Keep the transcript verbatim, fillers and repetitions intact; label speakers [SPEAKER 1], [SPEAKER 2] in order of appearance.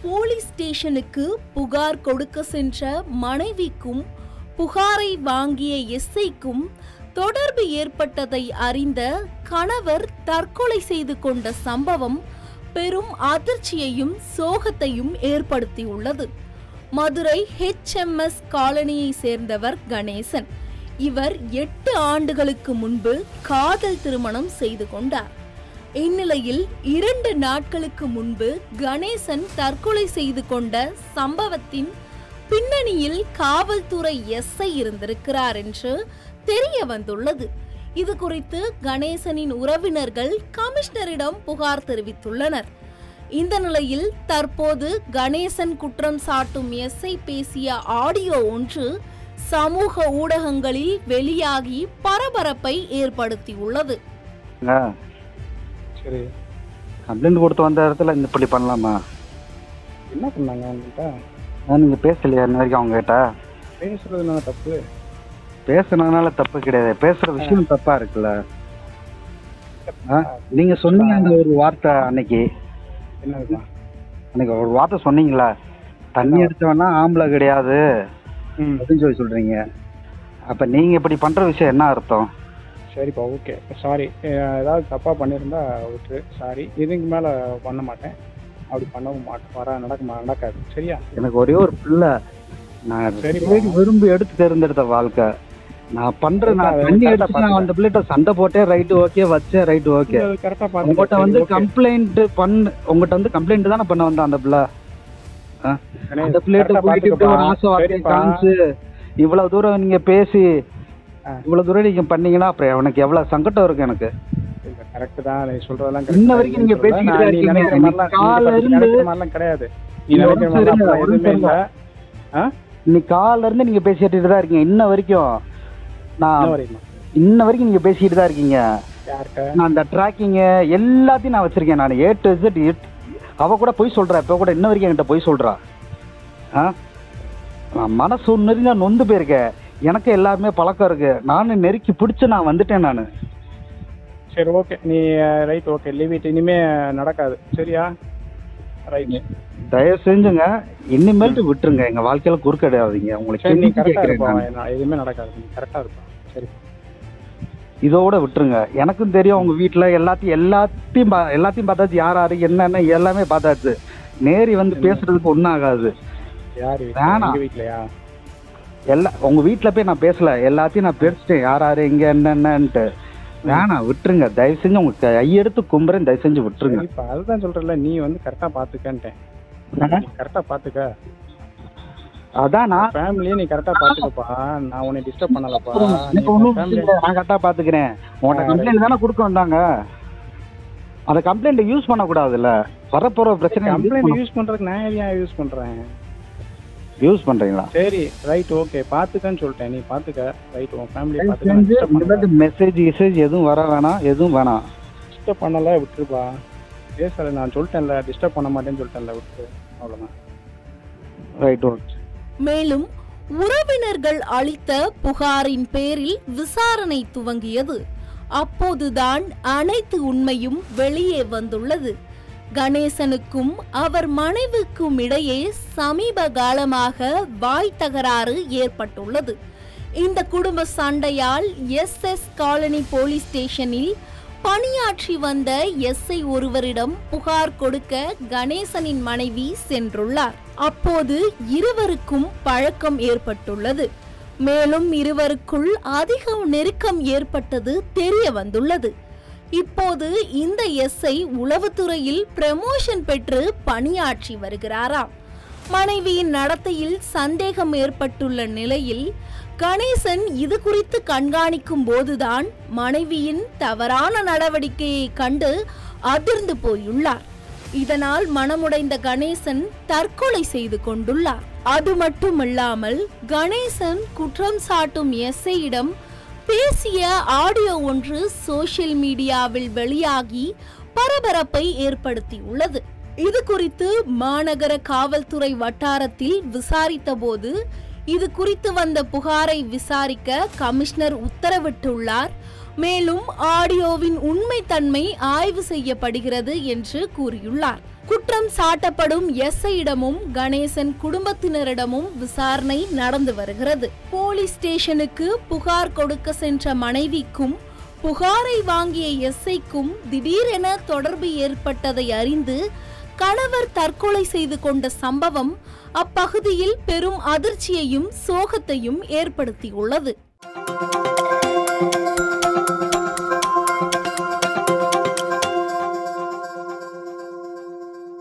[SPEAKER 1] Police ஸ்டேஷனுக்கு புகார் கொடுக்க சென்ற மனைவிக்கும் புகாரை வாங்கிய எஸ்ஐக்கும் தொடர்பு ஏற்பட்டதை அறிந்த கணவர் தற்கொலை செய்து கொண்ட சம்பவம் பெரும் அதிர்ச்சியையும் சோகத்தையும் ஏற்படுத்தியுள்ளது. மதுரை ஹெச் எம் எஸ் காலனியை சேர்ந்தவர் கணேசன். இவர் எட்டு ஆண்டுகளுக்கு முன்பு காதல் திருமணம் செய்து கொண்டார். இந்நிலையில் இரண்டு நாட்களுக்கு முன்பு கணேசன் தற்கொலை செய்து கொண்ட சம்பவத்தின் பின்னணியில் காவல்துறை எஸ்ஐ இருந்திருக்கிறார் என்று தெரிய வந்துள்ளது. இது குறித்து கணேசனின் உறவினர்கள் கமிஷனரிடம் புகார் தெரிவித்துள்ளனர். இந்த நிலையில் தற்போது கணேசன் குற்றம் சாட்டும் எஸ்ஐ பேசிய ஆடியோ ஒன்று சமூக ஊடகங்களில் வெளியாகி பரபரப்பை ஏற்படுத்தியுள்ளது.
[SPEAKER 2] சரி,
[SPEAKER 3] கம்ப்ளைண்ட் கொடுத்து வந்த இடத்துல இந்த இப்படி பண்ணலாமா?
[SPEAKER 2] என்ன பண்ணாங்க அவங்ககிட்ட?
[SPEAKER 3] நீங்க பேசலையா இன்ன வரைக்கும் அவங்க கிட்ட?
[SPEAKER 2] பேசுறதுனால தப்பு,
[SPEAKER 3] பேசுனதுனால தப்பு கிடையாது, பேசுற விஷயம் தப்பா இருக்குல்ல. நீங்க சொன்னீங்க அந்த ஒரு வார்த்தை அன்னைக்கு,
[SPEAKER 2] என்ன
[SPEAKER 3] அன்னைக்கு ஒரு வார்த்தை சொன்னீங்களா, தண்ணி எடுத்தவனா ஆம்பளை கிடையாது அப்படின்னு சொல்லி சொல்றீங்க. அப்ப நீங்க இப்படி பண்ற விஷயம் என்ன அர்த்தம்?
[SPEAKER 2] சரிப்பா, ஓகே, சாரி. ஏதாவது தப்பாக பண்ணியிருந்தா விட்டுரு, சாரி. இதுக்கு மேலே பண்ண மாட்டேன், அப்படி பண்ணவும் மாட்டேன், வர நடக்க நடக்காது. சரியா?
[SPEAKER 3] எனக்கு ஒரே ஒரு பிள்ளை, நான் விரும்பி எடுத்து தேர்ந்தெடுத்த வாழ்க்கை. நான் பண்றேன், நான் தண்ணி எடுத்து நான் அந்த பிள்ளைகிட்ட சண்டை போட்டேன், ரைட்டு ஓகே, வச்சேன், ரைட்டு ஓகே.
[SPEAKER 2] கரெக்டாக
[SPEAKER 3] உங்கள்கிட்ட வந்து கம்ப்ளைண்ட் பண்ண உங்கள்கிட்ட வந்து கம்ப்ளைண்ட் தானே பண்ண வந்தேன் அந்த பிள்ளை. அந்த பிள்ளைகிட்ட போயிட்டு ஆசை வார்த்தை காமிச்சு இவ்வளவு தூரம் நீங்க பேசி இவ்வளவு தூரம் நீங்க பண்ணீங்கன்னா அப்புறம் எனக்கு எவ்வளவு சங்கடம் இருக்கு. எனக்கு
[SPEAKER 2] கரெக்ட் தான் நீ சொல்றதெல்லாம்.
[SPEAKER 3] இன்ன வரைக்கும் நீங்க பேசிக்கிட்டு இருக்கீங்க, காலைல இருந்து
[SPEAKER 2] கிடையாது.
[SPEAKER 3] நீ காலைல இருந்து நீங்க பேசிட்டு தான் இருக்கீங்க. இன்ன வரைக்கும் நான் இன்ன வரைக்கும் நீங்க பேசிட்டு தான் இருக்கீங்க. நான் அந்த ட்ராக்கிங் எல்லாத்தையும் நான் வச்சிருக்கேன். நான் ஏ டு இசட். அவ கூட போய் சொல்றா, இப்ப கூட இன்ன வரைக்கும் என்கிட்ட போய் சொல்றா. நான் மனசு நெருங்க நொந்து போயிருக்கேன். எனக்கு எல்லாருமே பழக்கம் இருக்கு. நானும் நெருக்கி பிடிச்சு நான் வந்துட்டேன் நானு.
[SPEAKER 2] சரி, ஓகே, நீ ரைட், ஓகே, லீவ் இட். இனிமே நடக்காது. சரியா? ரைட்.
[SPEAKER 3] தயவு செஞ்சுங்க இனிமேல்ட்டு விட்டுருங்க. எங்க வாழ்க்கையில குறுக்கடையாதீங்க. உங்களுக்கு
[SPEAKER 2] நீ கரெக்டா இருப்பா, எதுவுமே நடக்காது, நீ கரெக்டா இருப்பா. சரி,
[SPEAKER 3] இதோட விட்டுருங்க. எனக்கும் தெரியும் உங்க வீட்டுல எல்லாத்தையும் எல்லாத்தையும் எல்லாத்தையும் பார்த்தாச்சு, யார் யாரு என்னென்ன எல்லாமே பார்த்தாச்சு. நேரி வந்து பேசுறதுக்கு ஒன்றும் ஆகாது. வேணாம்,
[SPEAKER 2] வீட்லயா?
[SPEAKER 3] எல்லாம் உங்க வீட்டுல போய் நான் பேசல, எல்லாத்தையும் நான் பேசிட்டேன், யார் யாரு இங்க என்னென்னன்ட்டு. வேணாம், விட்டுருங்க தயவு செஞ்சு. உங்க கையெடுத்து கும்புறேன், தயவு செஞ்சு விட்டுருங்க.
[SPEAKER 2] இப்ப அதுதான் சொல்றல, நீ வந்து கரெக்டா பாத்துக்கன்ட்டேன். கரெக்டா பாத்துக்க.
[SPEAKER 3] அதான் நான்
[SPEAKER 2] ஃபேமிலியை நீ கரெக்டா பாத்துக்கப்பா. நான் உன்னை டிஸ்டர்ப் பண்ணலப்பா.
[SPEAKER 3] நான் கரெக்டா பாத்துக்கிறேன். உன்கிட்ட கம்ப்ளைண்ட் தானே கொடுக்க வந்தாங்க. அந்த கம்ப்ளைண்ட் யூஸ் பண்ண கூடாதுல்ல. வரப்போற பிரச்சனை
[SPEAKER 2] கம்ப்ளைண்ட் யூஸ் பண்றதுக்கு நான் ஏன் யூஸ் பண்றேன்?
[SPEAKER 3] யூஸ் பண்றீங்களா?
[SPEAKER 2] சரி, ரைட், ஓகே, பாத்துக்கன்னு சொல்லிட்டேன். நீ பாத்துக்க, ரைட். உன் ஃபேமிலியை பாத்துக்க.
[SPEAKER 3] மெசேஜ் மெசேஜ் எதுவும் வர வேணாம், எதுவும் வேணாம்.
[SPEAKER 2] டிஸ்டர்ப் பண்ணல, விட்டுருப்பா. பேசல, நான் சொல்லிட்டேன்ல, டிஸ்டர்ப் பண்ண மாட்டேன்னு சொல்லிட்டேன்ல, விட்டுரு, அவ்வளவுதான்.
[SPEAKER 3] Right, okay.
[SPEAKER 1] மேலும் உறவினர்கள் அளித்த புகாரின் பேரில் விசாரணை துவங்கியது. அப்போதுதான் அனைத்து உண்மையும் வெளியே வந்துள்ளது. கணேசனுக்கும் அவர் மனைவிக்கும் இடையே சமீப காலமாக வாய் தகராறு ஏற்பட்டுள்ளது. இந்த குடும்ப சண்டையால் எஸ் எஸ் காலனி போலீஸ் ஸ்டேஷனில் பணியாற்றி வந்த எஸ்ஐ ஒருவரிடம் புகார் கொடுக்க கணேசனின் மனைவி சென்றுள்ளார். அப்போது இருவருக்கும் பழக்கம் ஏற்பட்டுள்ளது. மேலும் இருவருக்குள் அதிக நெருக்கம் ஏற்பட்டது தெரிய வந்துள்ளது. இப்போது இந்த எஸ்ஐ உளவுத்துறையில் ப்ரமோஷன் பெற்று பணியாற்றி வருகிறாராம். மனைவியின் நடத்தையில் சந்தேகம் ஏற்பட்டுள்ள நிலையில் கணேசன் இது குறித்து கண்காணிக்கும் போதுதான் மனைவியின் தவறான நடவடிக்கையை கண்டு அதிர்ந்து போயுள்ளார். இதனால் மனமுடைந்த கணேசன் தற்கொலை செய்து கொண்டுள்ளார். அது மட்டுமல்லாமல் கணேசன் குற்றம் சாட்டும் எஸ்ஐயிடம் பேசிய ஆடியோ ஒன்று சோசியல் மீடியாவில் வெளியாகி பரபரப்பை ஏற்படுத்தியுள்ளது. இது குறித்து மாநகர காவல்துறை வட்டாரத்தில் விசாரித்த போது இது குறித்து வந்த புகாரை விசாரிக்க கமிஷனர் உத்தரவிட்டுள்ளார். மேலும் ஆடியோவின் உண்மைத்தன்மை ஆய்வு செய்யப்படுகிறது என்று கூறியுள்ளார். குற்றம் சாட்டப்படும் எஸ்ஐயிடமும் கணேசன் குடும்பத்தினரிடமும் விசாரணை நடந்து வருகிறது. போலீஸ் ஸ்டேஷனுக்கு புகார் கொடுக்க சென்ற மனைவிக்கும் புகாரை வாங்கிய எஸ்ஐக்கும் திடீரென தொடர்பு ஏற்பட்டதை அறிந்து கணவர் தற்கொலை செய்து கொண்ட சம்பவம் அப்பகுதியில் பெரும் அதிர்ச்சியையும் சோகத்தையும் ஏற்படுத்தியுள்ளது.